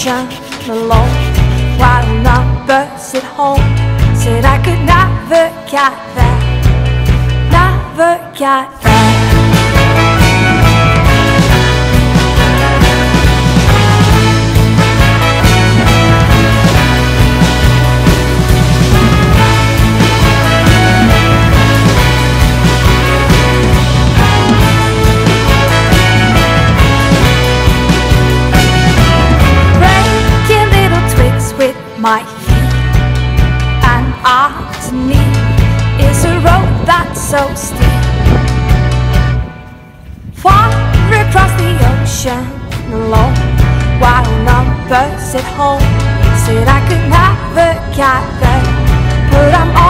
ocean alone, while numbers at home said I could never get there, never get there. My feet and underneath is a road that's so steep. Far across the ocean alone, while numbers at home said I could never get there, but I'm